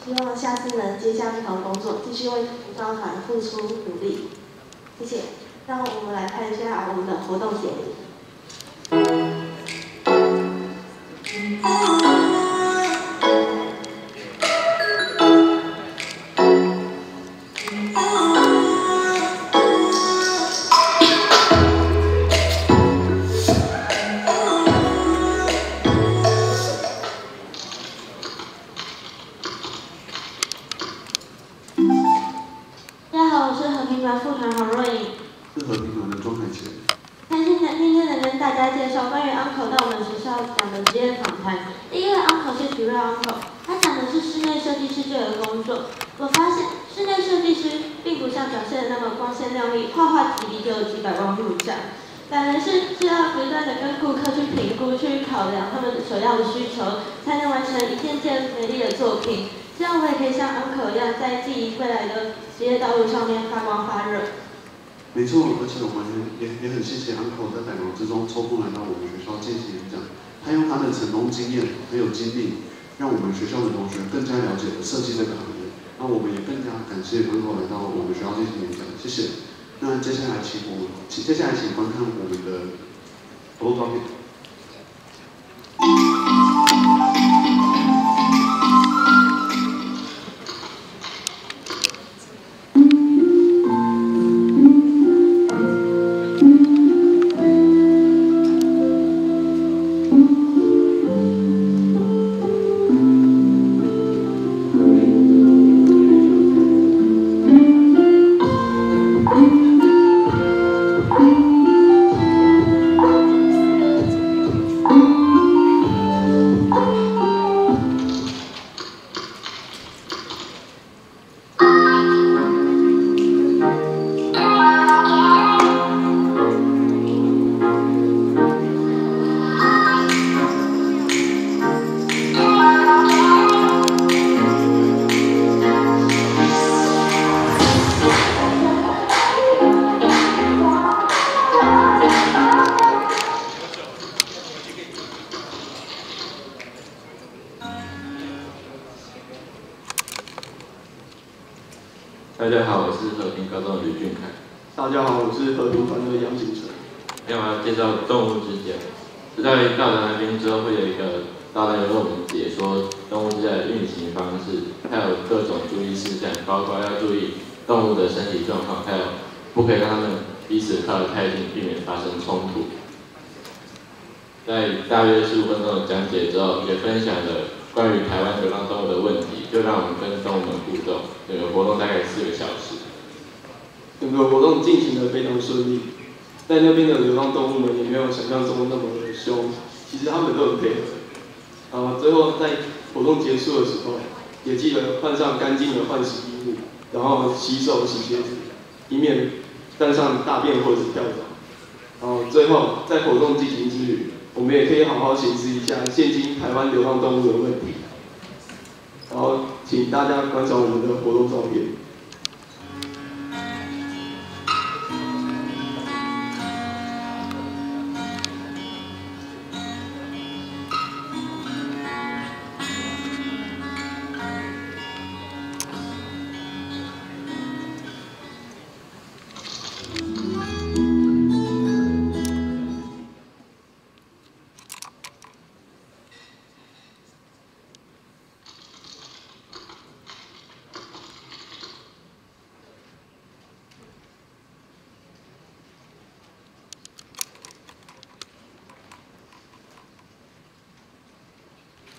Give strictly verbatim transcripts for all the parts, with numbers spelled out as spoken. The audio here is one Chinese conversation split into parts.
希望下次能接下这场工作，继续为服装团付出努力。谢谢。让我们来看一下我们的活动节目。 大家好，我是和平团副团黄若颖。 是和平团的庄海贤。 开心的今天能跟大家介绍关于 uncle 到我们学校讲的职业访谈。第一位 uncle 是许瑞 uncle， 他讲的是室内设计师这个工作。我发现室内设计师并不像表现的那么光鲜亮丽，画画几笔就有几百万入账，反而是需要不断的跟顾客去评估、去考量他们所要的需求，才能完成一件件美丽的作品。 这样我也可以像 uncle 一样，在自己未来的职业道路上面发光发热。 没错，而且我们也也很谢谢 uncle 在百忙之中抽空来到我们学校进行演讲。他用他的成功经验还有经历，让我们学校的同学更加了解了设计这个行业。那我们也更加感谢 uncle 来到我们学校进行演讲，谢谢。那接下来请我们，请接下来请观看我们的活动照片。 大家好，我是和平高中的吕俊凯。 大家好，我是和平团的杨景成。 今天我要介绍动物之家。就在到达那边之后，会有一个导览员为我们解说动物之家的运行方式，还有各种注意事项，包括要注意动物的身体状况，还有不可以让它们彼此靠得太近，避免发生冲突。在大约十五分钟的讲解之后，也分享了关于台湾流浪动物的问题，就让我们跟动物们互动。整个活动大概四个小时。 整个活动进行得非常顺利，在那边的流浪动物们也没有想象中那么的凶，其实他们都很配合。然后最后在活动结束的时候，也记得换上干净的换洗衣物，然后洗手洗鞋子，以免沾上大便或者是跳蚤。然后最后在活动进行之余，我们也可以好好审视一下现今台湾流浪动物的问题。然后请大家观赏我们的活动照片。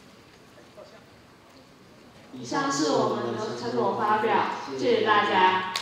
以上是我们的成果发表，谢谢大家。